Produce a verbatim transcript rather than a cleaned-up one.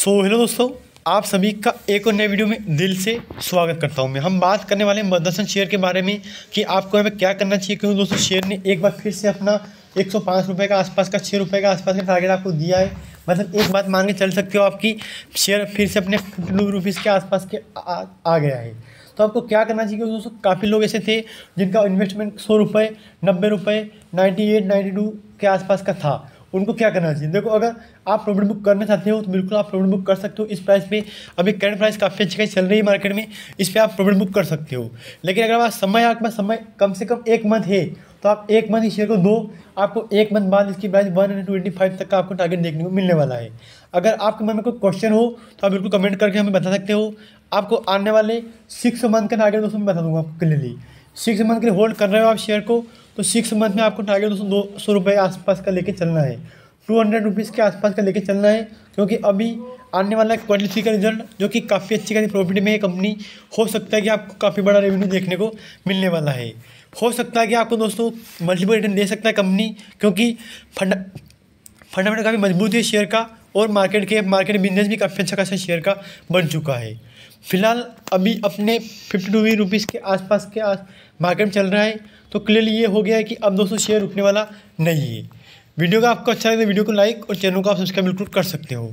So hello दोस्तों, आप सभी का एक और नए वीडियो में दिल से स्वागत करता हूं मैं। हम बात करने वाले हैं मदरसन शेयर के बारे में कि आपको हमें क्या करना चाहिए, क्योंकि दोस्तों शेयर ने एक बार फिर से अपना एक सौ पाँच रुपये का आसपास का छः रुपये का आसपास का टारगेट आपको दिया है। मतलब एक बात मान के चल सकते हो, आपकी शेयर फिर से अपने फिफ्टी टू रुपीज़ के आसपास के आ, आ गया है। तो आपको क्या करना चाहिए, क्योंकि दोस्तों काफ़ी लोग ऐसे थे जिनका इन्वेस्टमेंट सौ रुपये नब्बे रुपये नाइन्टी एट नाइन्टी टू के आसपास का था। उनको क्या करना चाहिए? देखो, अगर आप प्रॉफिट बुक करना चाहते हो तो बिल्कुल आप प्रॉफिट बुक कर सकते हो इस प्राइस पे। अभी करंट प्राइस काफ़ी अच्छी खासी चल रही है मार्केट में, इस पर आप प्रॉफिट बुक कर सकते हो। लेकिन अगर आप समय आपके पास समय कम से कम एक मंथ है तो आप एक मंथ इस शेयर को दो। आपको एक मंथ बाद इसकी price one hundred twenty five तक का आपको टारगेट देखने को मिलने वाला है। अगर आपके मन में कोई क्वेश्चन हो तो आप बिल्कुल कमेंट करके हमें बता सकते हो। आपको आने वाले सिक्स मंथ का टारगेट दोस्तों मैं बता दूंगा आपको क्लियरली। सिक्स मंथ के लिए होल्ड कर रहे हो आप शेयर को, तो सिक्स मंथ में आपको टारगेट दोस्तों दो सौ रुपये आसपास का लेके चलना है, टू हंड्रेड रुपीज़ के आसपास का लेके चलना है। क्योंकि अभी आने वाला क्वार्टर थ्री का रिजल्ट जो कि काफ़ी अच्छी खासी प्रॉफिट में है कंपनी, हो सकता है कि आपको काफ़ी बड़ा रेवेन्यू देखने को मिलने वाला है। हो सकता है कि आपको दोस्तों मल्टीपल रिटर्न दे सकता है कंपनी, क्योंकि फंड फंडामेंटल काफ़ी मजबूत है शेयर का, और मार्केट के मार्केट बिजनेस भी काफ़ी अच्छा खासा शेयर का बन चुका है। फिलहाल अभी अपने फिफ्टी टू रुपीज़ के आसपास के आस मार्केट में चल रहा है। तो क्लियरली ये हो गया है कि अब दोस्तों शेयर रुकने वाला नहीं है। वीडियो का आपको अच्छा लगे तो वीडियो को लाइक और चैनल को आप सब्सक्राइब बिल्कुल कर सकते हो।